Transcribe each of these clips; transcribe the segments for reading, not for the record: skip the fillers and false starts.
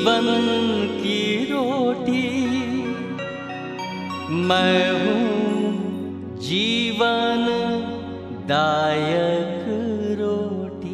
जीवन की रोटी, मैं हूँ जीवन दायक रोटी।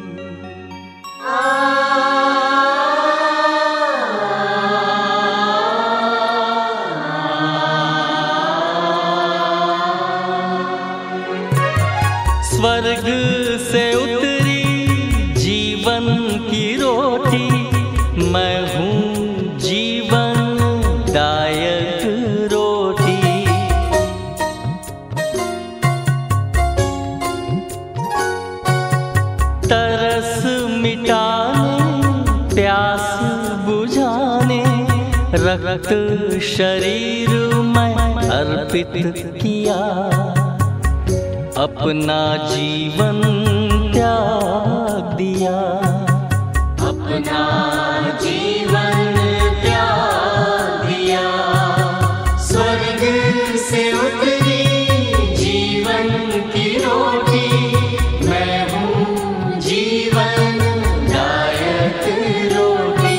स्वर्ग से उतरी जीवन की रोटी, मैं हूँ जीवन दायक रोटी। तरस मिटाने प्यास बुझाने रक्त शरीर में अर्पित किया, अपना जीवन त्याग दिया, अपना जीवन त्याग दिया। स्वर्ग से उतरी जीवन की रोटी, मैं हूँ जीवन दायक रोटी।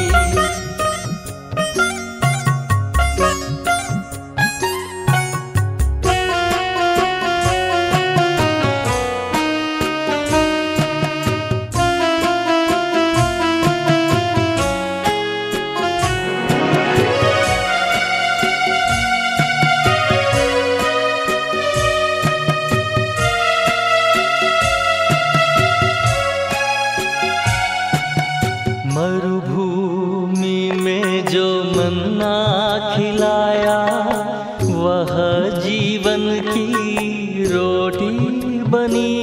मरुभूमि में जो मन्ना खिलाया, वह जीवन की रोटी बनी।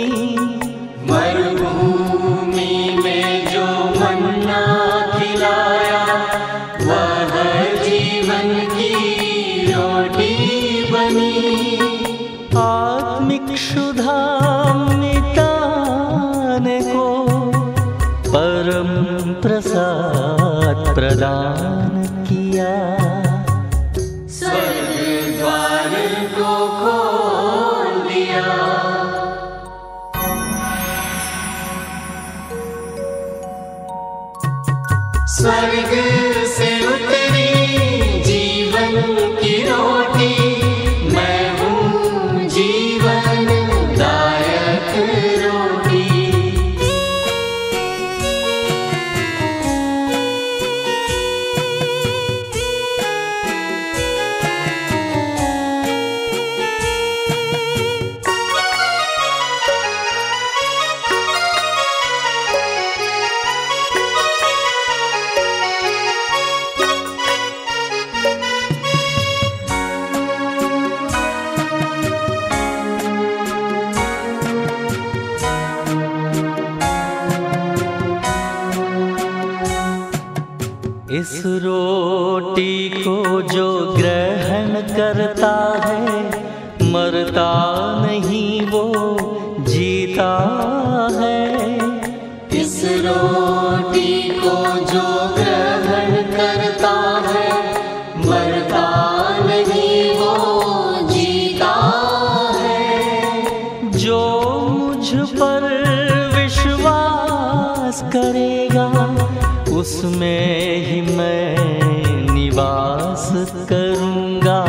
मरुभूमि में जो मन्ना खिलाया, वह जीवन की रोटी बनी। आत्मिक क्षुधा मिटाने को परम प्रसाद प्रदान किया, स्वर्ग द्वार को खोल दिया। स्वर्ग से उतरी जीवन की रोटी, मैं हूँ जीवन दायक रोटी। इस रोटी को जो ग्रहण करता है, मरता नहीं वो जीता है। इस रोटी को जो ग्रहण करता है, मरता नहीं वो जीता है। जो मुझ पर विश्वास करेगा, उसमें ही मैं निवास करूँगा।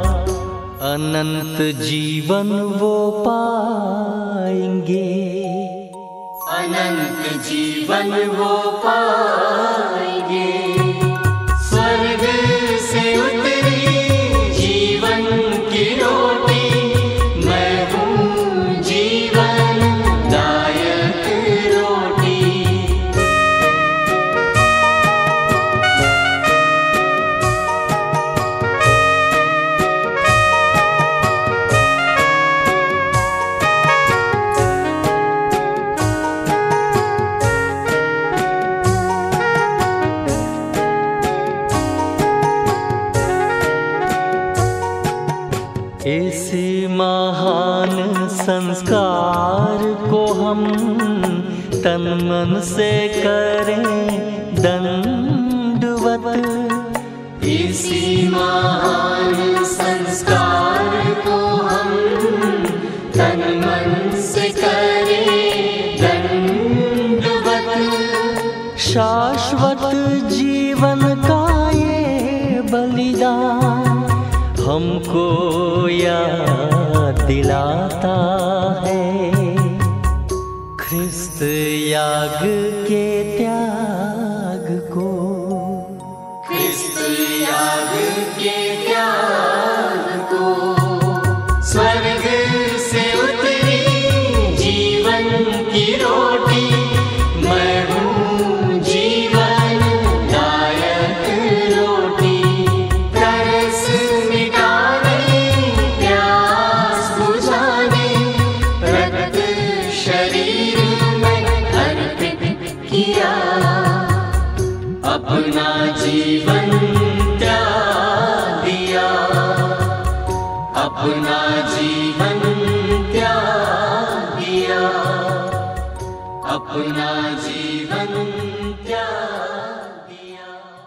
अनंत जीवन वो पाएंगे, अनंत जीवन वो पाएंगे। स्वर्ग से उतरी जीवन की रोटी, मैं हूँ जीवन दायक रोटी। इसी महान संस्कार को हम तन मन से करें दंडवत। इसी महान संस्कार को हम तन मन से करें दंडवत। शाश्वत जीवन हमको याद दिलाता है ख्रिस्त याग के त्याग को, ख्रिस्त याग के त्याग को। स्वर्ग से उतरी जीवन की रोटी, मैं हूँ जीवन दायक रोटी। तरस मिटाने प्यास बुझाने रक्त शरीर में अर्पित किया, अपना जीवन त्याग दिया, अपना जीवन त्याग दिया, अपना जीवन त्याग दिया।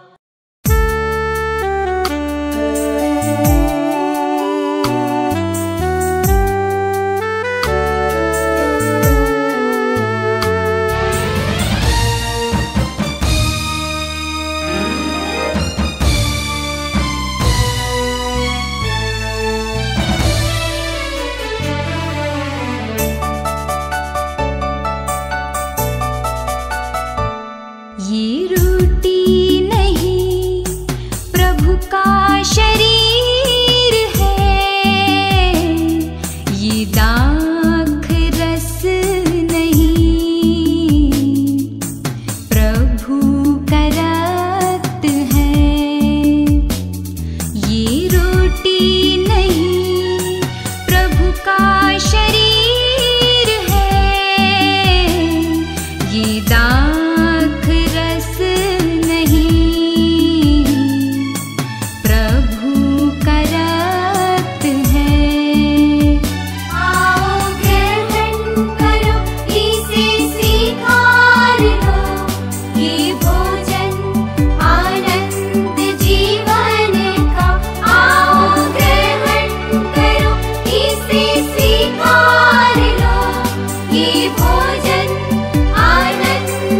ये रोटी नहीं प्रभु का शरीर है, ये दाख रस नहीं प्रभु का रक्त है। ये रोटी नहीं प्रभु का शरीर है, ये दाख रस नहीं प्रभु का रक्त है। आओ ग्रहण करो, इसे स्वीकार लो, ये भोजन आनंद जीवन का। आओ ग्रहण करो, इसे स्वीकार लो, ये भोजन आनंद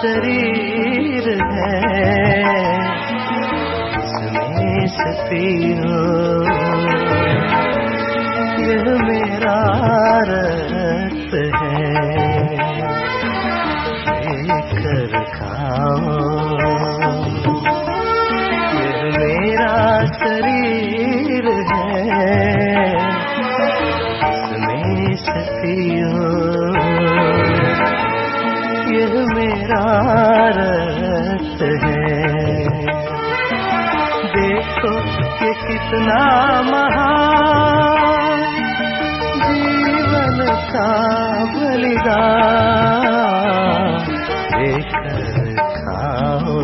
शरीर है, इसमें से पियो। यह मेरा रक्त है, लेकर खाओ। यह मेरा शरीर है, इसमें से पियो। यह मेरा रक्त है। देखो ये कितना महान जीवन का बलिदान, लेकर खाओ।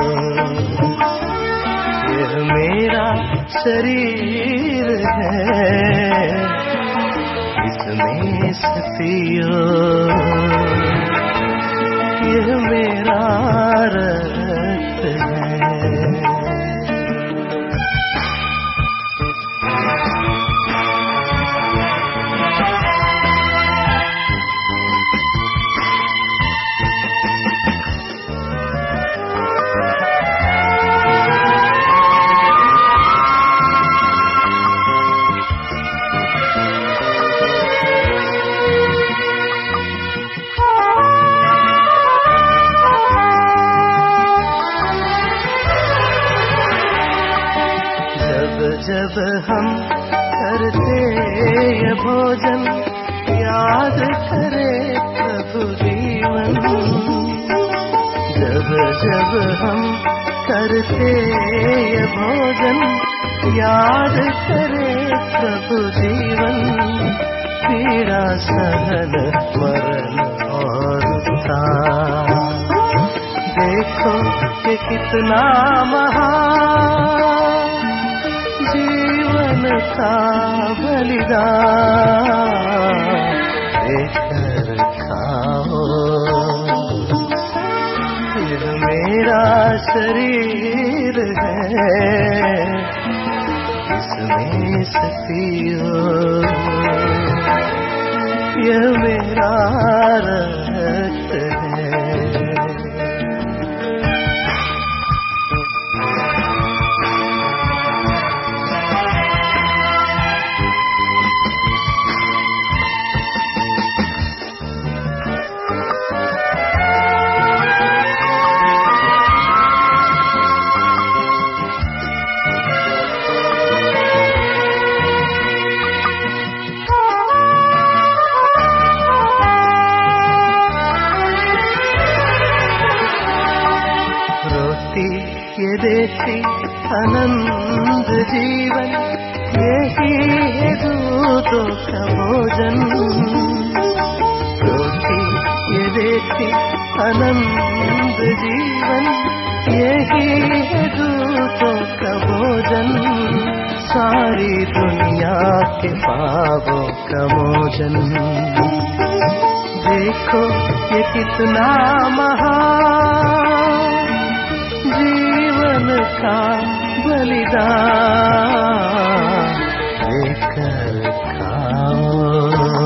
यह मेरा शरीर है, इसमें से पियो। यह मेरा रक्त है। जब हम करते ये भोजन, याद करे प्रभु जीवन। जब जब हम करते ये भोजन, याद करे प्रभु जीवन। पीड़ा सहन मरण और उत्थान, देखो ये कितना महान जीवन का बलिदान, लेकर खाओ। यह मेरा शरीर है, इसमें से पियो। यह मेरा रक्त है। ये देती आनंद जीवन, यही है दूधों का भोजन। रोटी ये देती आनंद जीवन, यही है दूधों का भोजन। सारी दुनिया के पापों का मोचन, देखो ये कितना महान जीवन का बलिदान, लेकर खाओ।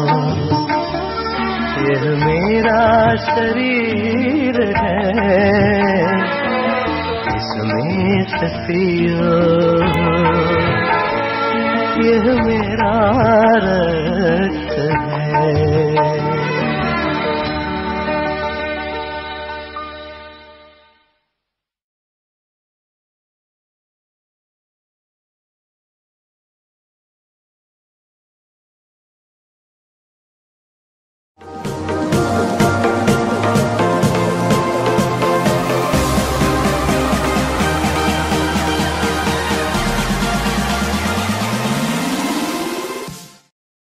यह मेरा शरीर है, इसमें से पियो। यह मेरा रक्त